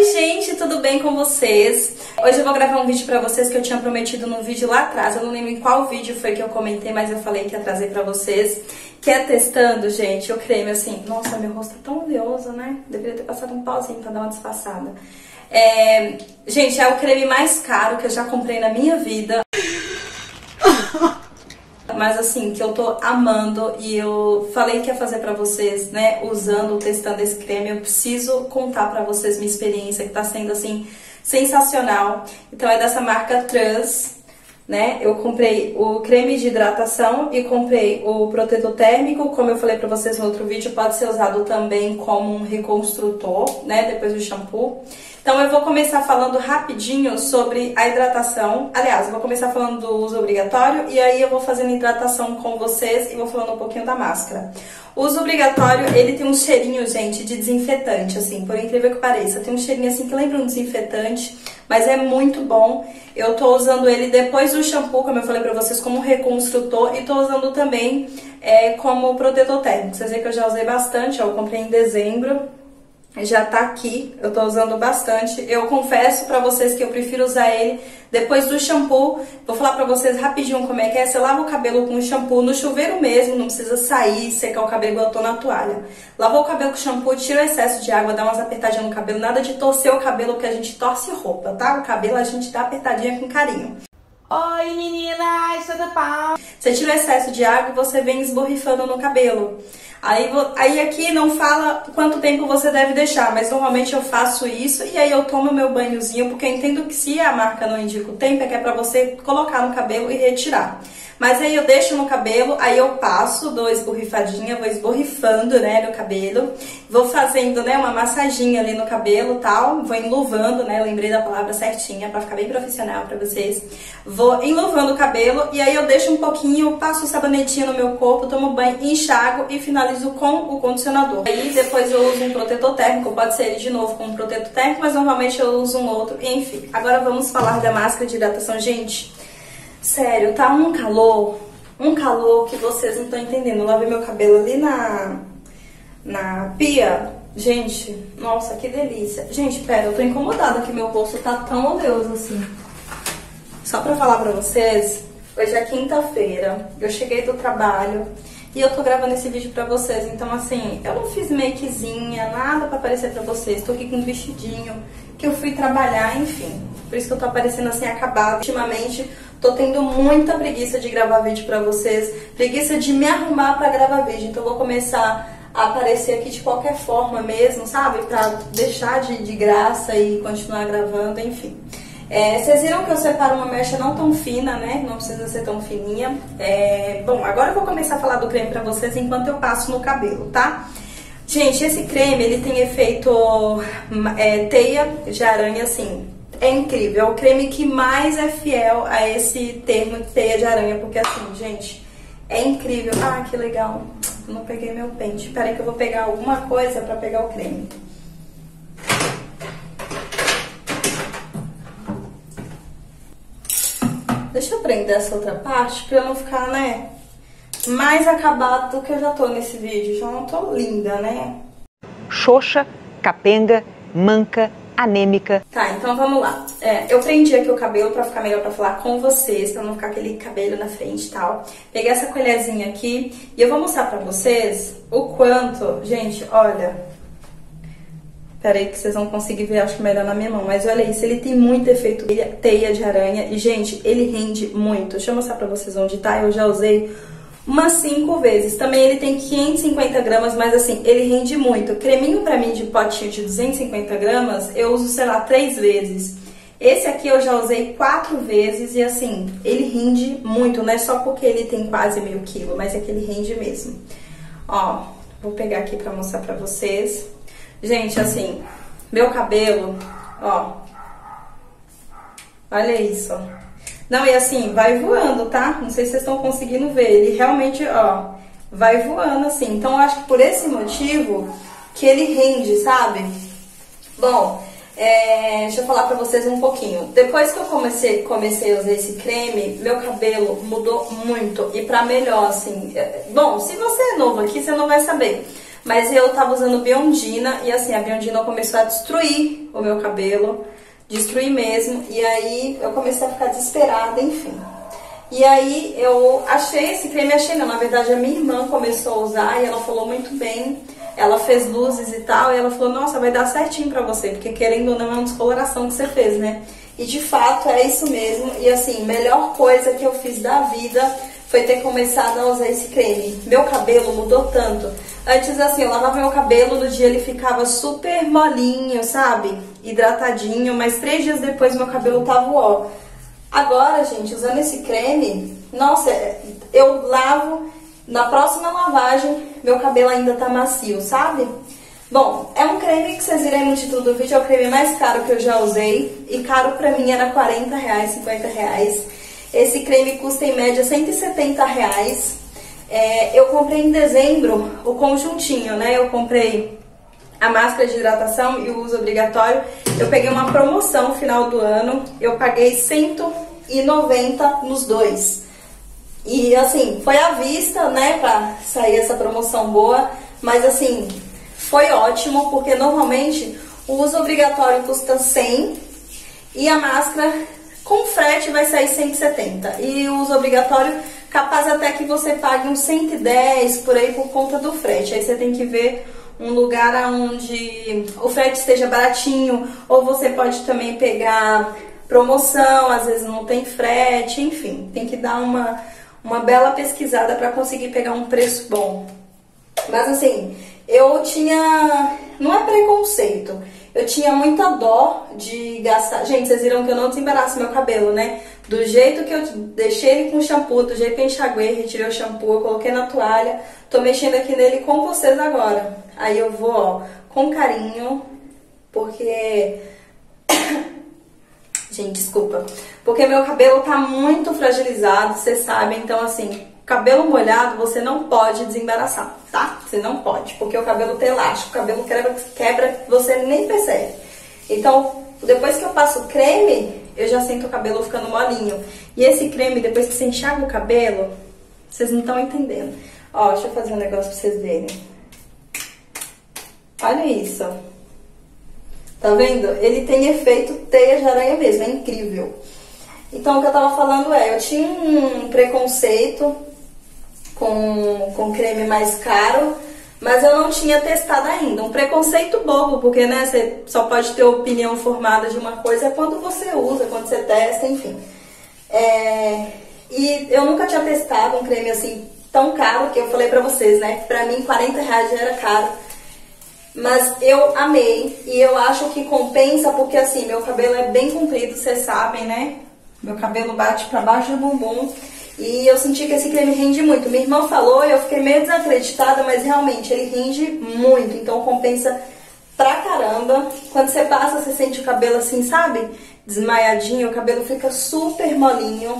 Oi gente, tudo bem com vocês? Hoje eu vou gravar um vídeo pra vocês que eu tinha prometido no vídeo lá atrás. Eu não lembro em qual vídeo foi que eu comentei, mas eu falei que ia trazer pra vocês. Que é testando, gente, o creme assim. Nossa, meu rosto tá tão oleoso, né? Deveria ter passado um pauzinho pra dar uma disfarçada. Gente, é o creme mais caro que eu já comprei na minha vida. Mas assim, que eu tô amando e eu falei que ia fazer pra vocês, né, usando, testando esse creme. Eu preciso contar pra vocês minha experiência, que tá sendo assim, sensacional. Então é dessa marca Trans, né, eu comprei o creme de hidratação e comprei o protetor térmico. Como eu falei pra vocês no outro vídeo, pode ser usado também como um reconstrutor, né, depois do shampoo. Então eu vou começar falando rapidinho sobre a hidratação. Aliás, eu vou começar falando do uso obrigatório e aí eu vou fazendo hidratação com vocês e vou falando um pouquinho da máscara. O uso obrigatório, ele tem um cheirinho, gente, de desinfetante, assim, por incrível que pareça. Tem um cheirinho assim que lembra um desinfetante, mas é muito bom. Eu tô usando ele depois do shampoo, como eu falei pra vocês, como reconstrutor, e tô usando também como protetor térmico. Vocês veem que eu já usei bastante, ó, eu comprei em dezembro. Já tá aqui, eu tô usando bastante. Eu confesso pra vocês que eu prefiro usar ele depois do shampoo. Vou falar pra vocês rapidinho como é que é. Você lava o cabelo com o shampoo no chuveiro mesmo, não precisa sair, secar o cabelo igual eu tô na toalha. Lavou o cabelo com shampoo, tira o excesso de água, dá umas apertadinhas no cabelo. Nada de torcer o cabelo, porque a gente torce roupa, tá? O cabelo a gente dá apertadinha com carinho. Oi meninas, tudo bom? Você tira o excesso de água e você vem esborrifando no cabelo. Aí aqui não fala quanto tempo você deve deixar, mas normalmente eu faço isso e aí eu tomo meu banhozinho, porque eu entendo que se a marca não indica o tempo, é que é pra você colocar no cabelo e retirar. Mas aí eu deixo no cabelo, aí eu passo, dou esborrifadinha, vou esborrifando, né, no cabelo. Vou fazendo, né, uma massaginha ali no cabelo e tal, vou enluvando, né, lembrei da palavra certinha pra ficar bem profissional pra vocês. Vou enluvando o cabelo e aí eu deixo um pouquinho, passo o sabonetinho no meu corpo, tomo banho, enxago e finalizo com o condicionador. Aí depois eu uso um protetor térmico, pode ser ele de novo com um protetor térmico, mas normalmente eu uso um outro, enfim. Agora vamos falar da máscara de hidratação, gente. Sério, tá um calor que vocês não estão entendendo. Eu lavei meu cabelo ali na pia. Gente, nossa, que delícia. Gente, pera, eu tô incomodada que meu rosto tá tão oleoso assim. Só pra falar pra vocês, hoje é quinta-feira, eu cheguei do trabalho e eu tô gravando esse vídeo pra vocês. Então assim, eu não fiz makezinha, nada pra aparecer pra vocês. Tô aqui com um vestidinho que eu fui trabalhar, enfim. Por isso que eu tô aparecendo assim, acabada. Ultimamente, tô tendo muita preguiça de gravar vídeo pra vocês. Preguiça de me arrumar pra gravar vídeo. Então eu vou começar a aparecer aqui de qualquer forma mesmo, sabe? Pra deixar de graça e continuar gravando, enfim. Vocês viram que eu separo uma mecha não tão fina, né? Não precisa ser tão fininha. Bom, agora eu vou começar a falar do creme pra vocês enquanto eu passo no cabelo, tá? Gente, esse creme, ele tem efeito teia de aranha, assim, é incrível. É o creme que mais é fiel a esse termo teia de aranha, porque assim, gente, é incrível. Ah, que legal. Eu não peguei meu pente. Peraí que eu vou pegar alguma coisa pra pegar o creme. Deixa eu prender essa outra parte pra eu não ficar, né, mais acabado do que eu já tô nesse vídeo. Já não tô linda, né? Xoxa, capenga, manca, anêmica. Tá, então vamos lá. Eu prendi aqui o cabelo pra ficar melhor pra falar com vocês, pra não ficar aquele cabelo na frente e tal. Peguei essa colherzinha aqui e eu vou mostrar pra vocês o quanto... Gente, olha... Peraí que vocês vão conseguir ver, acho que melhor na minha mão. Mas olha isso, ele tem muito efeito teia de aranha. E, gente, ele rende muito. Deixa eu mostrar pra vocês onde tá. Eu já usei umas 5 vezes. Também ele tem 550 gramas, mas assim, ele rende muito. Creminho pra mim de potinho de 250 gramas, eu uso, sei lá, 3 vezes. Esse aqui eu já usei 4 vezes e assim, ele rende muito. Não é só porque ele tem quase meio quilo, mas é que ele rende mesmo. Ó, vou pegar aqui pra mostrar pra vocês. Gente, assim, meu cabelo, ó, olha isso. Não, e assim, vai voando, tá? Não sei se vocês estão conseguindo ver, ele realmente, ó, vai voando assim. Então, eu acho que por esse motivo que ele rende, sabe? Bom, deixa eu falar pra vocês um pouquinho. Depois que eu comecei a usar esse creme, meu cabelo mudou muito e pra melhor, assim. Bom, se você é novo aqui, você não vai saber. Mas eu tava usando Biondina e assim, a Biondina começou a destruir o meu cabelo, destruir mesmo, e aí eu comecei a ficar desesperada, enfim. E aí eu achei esse creme, na verdade a minha irmã começou a usar e ela falou muito bem, ela fez luzes e tal, e ela falou, nossa, vai dar certinho pra você, porque querendo ou não é uma descoloração que você fez, né? E de fato é isso mesmo, e assim, melhor coisa que eu fiz da vida foi ter começado a usar esse creme. Meu cabelo mudou tanto. Antes assim, eu lavava meu cabelo, no dia ele ficava super molinho, sabe? Hidratadinho, mas 3 dias depois meu cabelo tava ó. Agora, gente, usando esse creme, nossa, eu lavo, na próxima lavagem, meu cabelo ainda tá macio, sabe? Bom, é um creme que vocês viram no título do vídeo, é o creme mais caro que eu já usei, e caro pra mim era R$40, R$50. Esse creme custa em média R$170. Eu comprei em dezembro o conjuntinho, né? Eu comprei a máscara de hidratação e o uso obrigatório. Eu peguei uma promoção no final do ano, eu paguei R$190 nos dois. E assim, foi à vista, né, pra sair essa promoção boa, mas assim, foi ótimo, porque normalmente o uso obrigatório custa 100 e a máscara com frete vai sair 170. E o uso obrigatório, capaz até que você pague uns 110 por aí por conta do frete. Aí você tem que ver um lugar onde o frete esteja baratinho, ou você pode também pegar promoção, às vezes não tem frete, enfim, tem que dar uma bela pesquisada para conseguir pegar um preço bom. Mas assim, eu tinha, não é preconceito, eu tinha muita dó de gastar. Gente, vocês viram que eu não desembaraço meu cabelo, né? Do jeito que eu deixei ele com shampoo, do jeito que eu enxaguei, retirei o shampoo, eu coloquei na toalha, tô mexendo aqui nele com vocês agora. Aí eu vou, ó, com carinho, porque... Gente, desculpa. Porque meu cabelo tá muito fragilizado, vocês sabem, então assim, cabelo molhado você não pode desembaraçar, tá? Você não pode, porque o cabelo tem elástico, o cabelo quebra, você nem percebe. Então, depois que eu passo o creme, eu já sinto o cabelo ficando molinho. E esse creme, depois que você enxaga o cabelo, vocês não estão entendendo. Ó, deixa eu fazer um negócio pra vocês verem. Olha isso. Tá vendo? Ele tem efeito teia de aranha mesmo, é incrível. Então, o que eu tava falando eu tinha um preconceito com creme mais caro, mas eu não tinha testado ainda. Um preconceito bobo, porque, né, você só pode ter opinião formada de uma coisa quando você usa, quando você testa, enfim. E eu nunca tinha testado um creme assim tão caro, que eu falei pra vocês, né, pra mim R$40 já era caro. Mas eu amei e eu acho que compensa porque assim, meu cabelo é bem comprido, vocês sabem, né? Meu cabelo bate pra baixo do bumbum e eu senti que esse creme rende muito. Minha irmã falou e eu fiquei meio desacreditada, mas realmente ele rende muito, então compensa pra caramba. Quando você passa, você sente o cabelo assim, sabe? Desmaiadinho, o cabelo fica super molinho.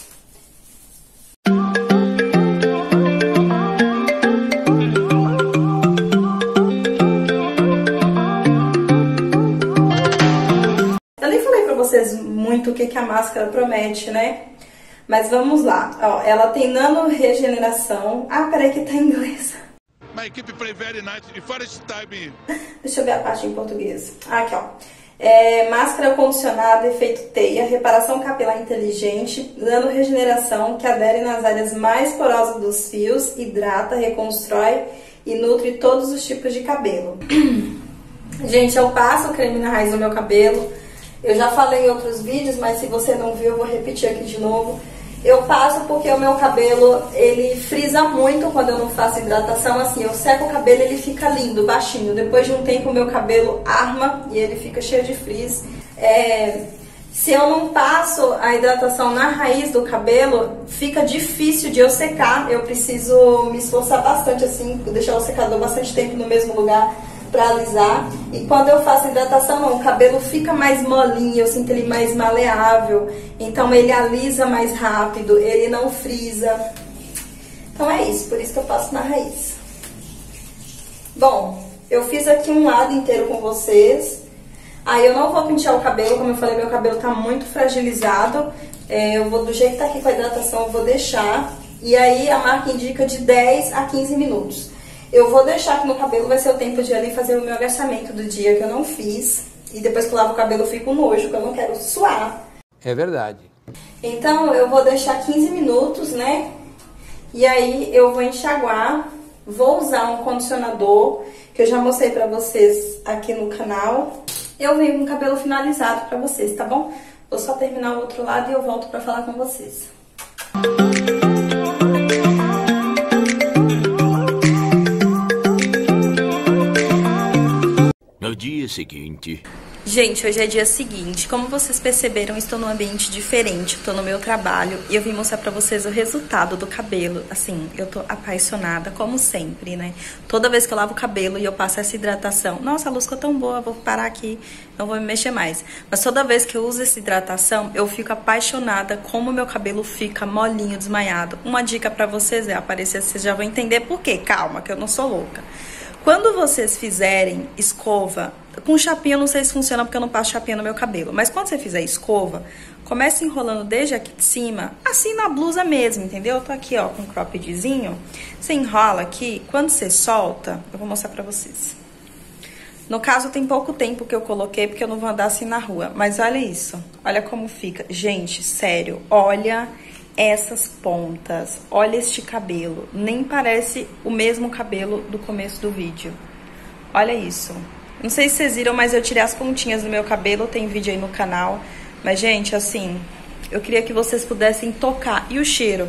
Muito o que a máscara promete, né? Mas vamos lá. Ó, ela tem nano regeneração. Ah, peraí que tá em inglês. My equipe play very nice. First time. Deixa eu ver a parte em português. Aqui, ó. Máscara condicionada, efeito teia, reparação capilar inteligente, nano regeneração que adere nas áreas mais porosas dos fios, hidrata, reconstrói e nutre todos os tipos de cabelo. Gente, eu passo o creme na raiz do meu cabelo. Eu já falei em outros vídeos, mas se você não viu, eu vou repetir aqui de novo. Eu passo porque o meu cabelo, ele frisa muito quando eu não faço hidratação. Assim, eu seco o cabelo, ele fica lindo, baixinho. Depois de um tempo, o meu cabelo arma e ele fica cheio de frizz. Se eu não passo a hidratação na raiz do cabelo, fica difícil de eu secar. Eu preciso me esforçar bastante, assim, deixar o secador bastante tempo no mesmo lugar pra alisar. E quando eu faço hidratação, não, o cabelo fica mais molinho, eu sinto ele mais maleável, então ele alisa mais rápido, ele não frisa. Então é isso, por isso que eu passo na raiz. Bom, eu fiz aqui um lado inteiro com vocês. Aí eu não vou pentear o cabelo, como eu falei, meu cabelo tá muito fragilizado. Eu vou, do jeito que tá aqui com a hidratação, eu vou deixar. E aí a marca indica de 10 a 15 minutos. Eu vou deixar que no cabelo vai ser o tempo de ir ali fazer o meu agachamento do dia que eu não fiz. E depois que eu lavo o cabelo eu fico nojo, porque eu não quero suar. É verdade. Então eu vou deixar 15 minutos, né? E aí eu vou enxaguar. Vou usar um condicionador que eu já mostrei pra vocês aqui no canal. Eu venho com o cabelo finalizado pra vocês, tá bom? Vou só terminar o outro lado e eu volto pra falar com vocês. No dia seguinte... Gente, hoje é dia seguinte. Como vocês perceberam, estou num ambiente diferente. Estou no meu trabalho e eu vim mostrar pra vocês o resultado do cabelo. Assim, eu tô apaixonada, como sempre, né? Toda vez que eu lavo o cabelo e eu passo essa hidratação... Nossa, a luz ficou tão boa, vou parar aqui, não vou me mexer mais. Mas toda vez que eu uso essa hidratação, eu fico apaixonada como o meu cabelo fica molinho, desmaiado. Uma dica pra vocês é aparecer, vocês já vão entender por quê. Calma, que eu não sou louca. Quando vocês fizerem escova, com chapinha eu não sei se funciona porque eu não passo chapinha no meu cabelo, mas quando você fizer escova, comece enrolando desde aqui de cima, assim na blusa mesmo, entendeu? Eu tô aqui, ó, com um croppedzinho, você enrola aqui, quando você solta, eu vou mostrar pra vocês. No caso tem pouco tempo que eu coloquei porque eu não vou andar assim na rua, mas olha isso, olha como fica. Gente, sério, olha essas pontas, olha este cabelo, nem parece o mesmo cabelo do começo do vídeo. Olha isso. Não sei se vocês viram, mas eu tirei as pontinhas do meu cabelo, tem vídeo aí no canal. Mas, gente, assim, eu queria que vocês pudessem tocar. E o cheiro?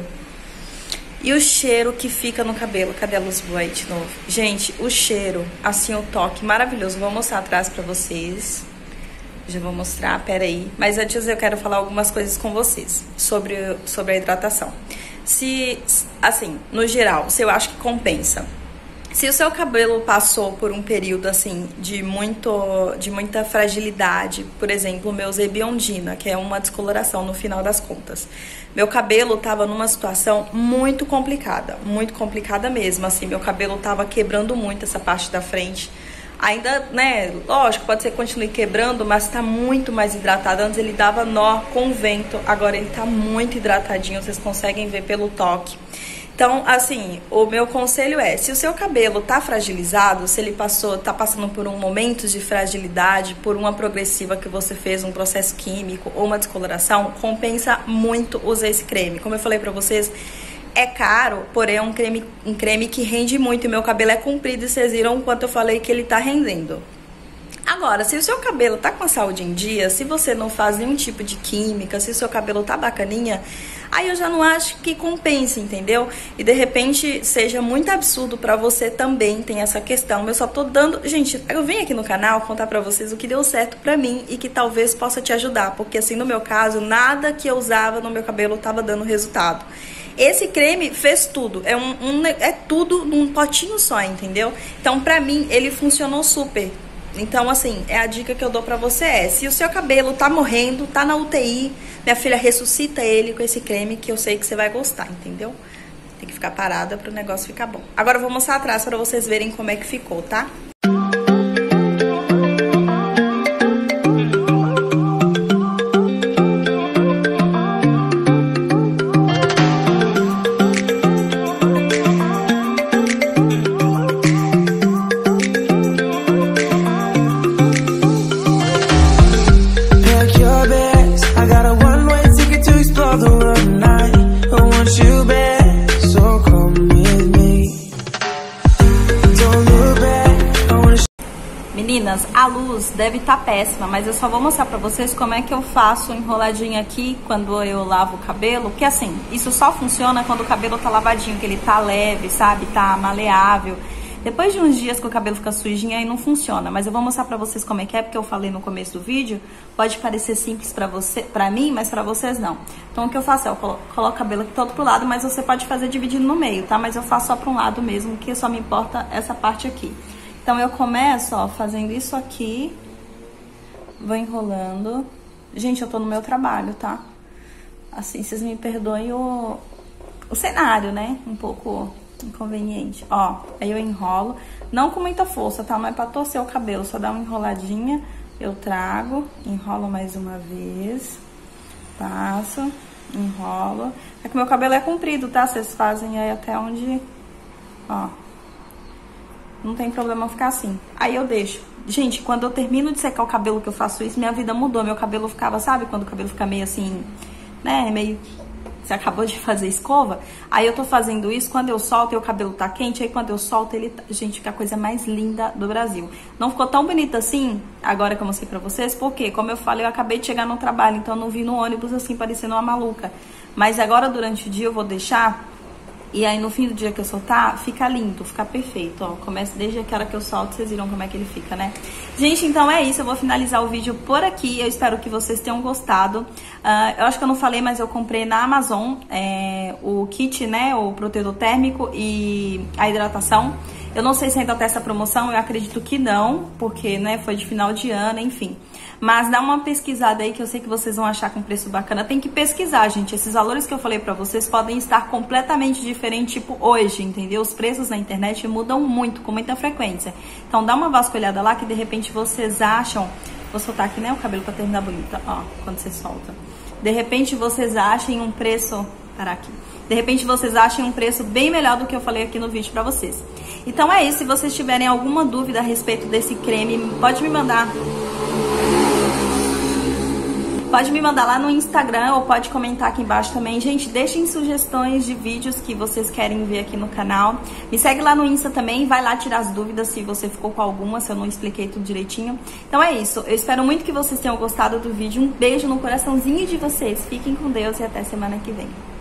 E o cheiro que fica no cabelo? Cadê a luz boa aí de novo? Gente, o cheiro, assim, o toque maravilhoso. Vou mostrar atrás pra vocês. Já vou mostrar, peraí. Mas antes eu quero falar algumas coisas com vocês sobre a hidratação. Se, assim, no geral, se eu acho que compensa. Se o seu cabelo passou por um período, assim, de muita fragilidade, por exemplo, o meu Zebiondina, que é uma descoloração no final das contas. Meu cabelo tava numa situação muito complicada mesmo, assim, meu cabelo tava quebrando muito essa parte da frente. Ainda, né, lógico, pode ser que continue quebrando, mas tá muito mais hidratado. Antes ele dava nó com o vento, agora ele tá muito hidratadinho, vocês conseguem ver pelo toque. Então, assim, o meu conselho é, se o seu cabelo tá fragilizado, se ele tá passando por um momento de fragilidade, por uma progressiva que você fez, um processo químico ou uma descoloração, compensa muito usar esse creme. Como eu falei pra vocês, é caro, porém é um creme que rende muito. E meu cabelo é comprido e vocês viram o quanto eu falei que ele tá rendendo. Agora, se o seu cabelo tá com a saúde em dia, se você não faz nenhum tipo de química, se o seu cabelo tá bacaninha, aí eu já não acho que compense, entendeu? E de repente seja muito absurdo pra você também, tem essa questão. Eu só tô dando... Gente, eu vim aqui no canal contar pra vocês o que deu certo pra mim e que talvez possa te ajudar. Porque assim, no meu caso, nada que eu usava no meu cabelo tava dando resultado. Esse creme fez tudo, é tudo num potinho só, entendeu? Então, pra mim, ele funcionou super. Então, assim, a dica que eu dou pra você é, se o seu cabelo tá morrendo, tá na UTI, minha filha, ressuscita ele com esse creme que eu sei que você vai gostar, entendeu? Tem que ficar parada pro negócio ficar bom. Agora eu vou mostrar atrás pra vocês verem como é que ficou, tá? Meninas, a luz deve estar péssima, mas eu só vou mostrar pra vocês como é que eu faço enroladinho aqui quando eu lavo o cabelo. Porque assim, isso só funciona quando o cabelo tá lavadinho, que ele tá leve, sabe? Tá maleável. Depois de uns dias que o cabelo fica sujinho, aí não funciona. Mas eu vou mostrar pra vocês como é que é, porque eu falei no começo do vídeo. Pode parecer simples pra mim, mas pra vocês não. Então o que eu faço é, eu coloco o cabelo aqui todo pro lado, mas você pode fazer dividindo no meio, tá? Mas eu faço só pra um lado mesmo, que só me importa essa parte aqui. Então eu começo, ó, fazendo isso aqui, vou enrolando. Gente, eu tô no meu trabalho, tá? Assim, vocês me perdoem o cenário, né? Um pouco inconveniente. Ó, aí eu enrolo, não com muita força, tá? Não é pra torcer o cabelo, só dá uma enroladinha. Eu trago, enrolo mais uma vez, passo, enrolo. É que meu cabelo é comprido, tá? Vocês fazem aí até onde, ó. não tem problema ficar assim. Aí eu deixo. Gente, quando eu termino de secar o cabelo que eu faço isso, minha vida mudou. Meu cabelo ficava, sabe quando o cabelo fica meio assim, né, meio... Você acabou de fazer escova, aí eu tô fazendo isso, quando eu solto e o cabelo tá quente, aí quando eu solto ele, gente, fica a coisa mais linda do Brasil. Não ficou tão bonito assim, agora que eu mostrei pra vocês, porque, como eu falei, eu acabei de chegar no trabalho, então eu não vim no ônibus assim, parecendo uma maluca. Mas agora, durante o dia, eu vou deixar, e aí no fim do dia que eu soltar, fica lindo, fica perfeito, ó. Começa desde aquela que eu solto, vocês viram como é que ele fica, né? Gente, então é isso, eu vou finalizar o vídeo por aqui, eu espero que vocês tenham gostado. Eu acho que eu não falei, mas eu comprei na Amazon o kit, né, o protetor térmico e a hidratação. Eu não sei se ainda tá essa promoção, eu acredito que não, porque, né, foi de final de ano, enfim. Mas dá uma pesquisada aí que eu sei que vocês vão achar com preço bacana. Tem que pesquisar, gente. Esses valores que eu falei pra vocês podem estar completamente diferentes, tipo hoje, entendeu? Os preços na internet mudam muito, com muita frequência. Então dá uma vasculhada lá que de repente vocês acham... Vou soltar aqui, né, o cabelo pra terminar bonita, ó, quando você solta. De repente vocês achem um preço... Parar aqui. De repente vocês achem um preço bem melhor do que eu falei aqui no vídeo pra vocês. Então é isso. Se vocês tiverem alguma dúvida a respeito desse creme, pode me mandar. Pode me mandar lá no Instagram ou pode comentar aqui embaixo também. Gente, deixem sugestões de vídeos que vocês querem ver aqui no canal. Me segue lá no Insta também, vai lá tirar as dúvidas se você ficou com alguma, se eu não expliquei tudo direitinho. Então é isso, eu espero muito que vocês tenham gostado do vídeo. Um beijo no coraçãozinho de vocês. Fiquem com Deus e até semana que vem.